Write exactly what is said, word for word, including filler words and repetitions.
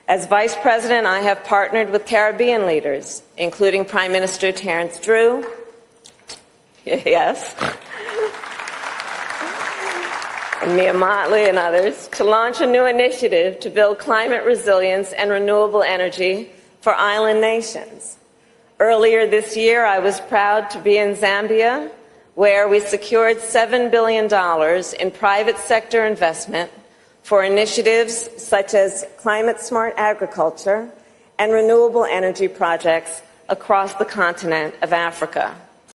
As Vice President, I have partnered with Caribbean leaders, including Prime Minister Terence Drew, yes, and Mia Motley and others, to launch a new initiative to build climate resilience and renewable energy for island nations. Earlier this year, I was proud to be in Zambia, where we secured seven billion dollars in private sector investment for initiatives such as climate-smart agriculture and renewable energy projects across the continent of Africa.